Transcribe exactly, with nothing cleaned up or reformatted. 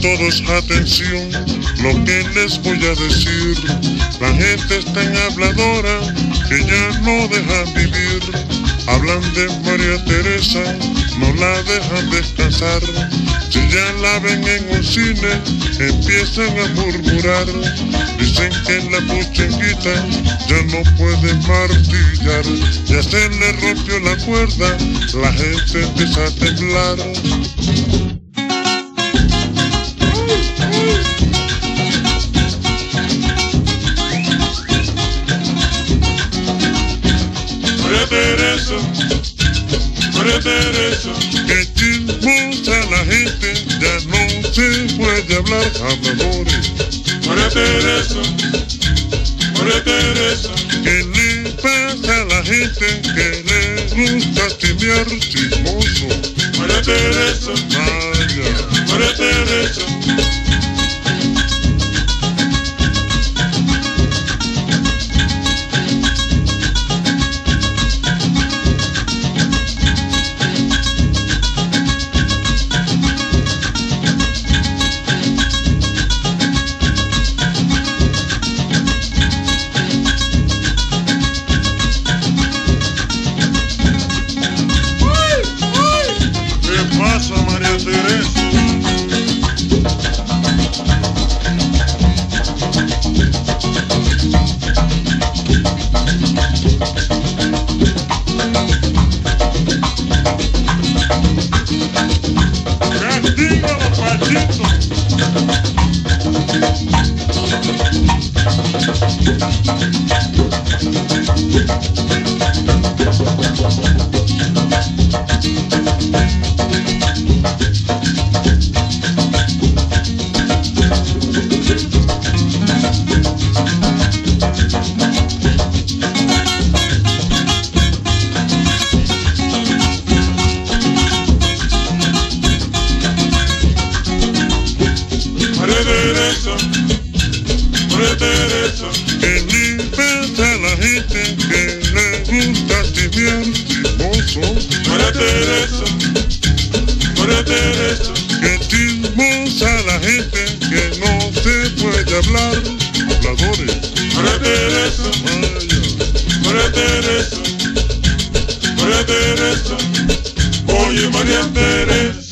todos atención, lo que les voy a decir. La gente es tan habladora que ya no dejan vivir. Hablan de María Teresa, no la dejan descansar. Si ya la ven en un cine, empiezan a murmurar. Dicen que la puchenguita ya no puede martillar. Ya se le rompió la cuerda, la gente empieza a temblar. María Teresa, María Teresa, que chismosa la gente, ya no se puede hablar, habladores. María Teresa, María Teresa, ¿qué le pasa a la gente que le gusta chismear, chismoso? María Teresa, Vaya, María Teresa. ¿qué pasa, María Teresa? ¡Castígalo, Pachito! María Teresa, María Teresa, ¿qué le pasa a la gente que le gusta chismear, chismoso? María Teresa, María Teresa, Que chismosa la gente que no se puede hablar, habladores. María Teresa, Vaya, María Teresa, María Teresa, oye María Teresa.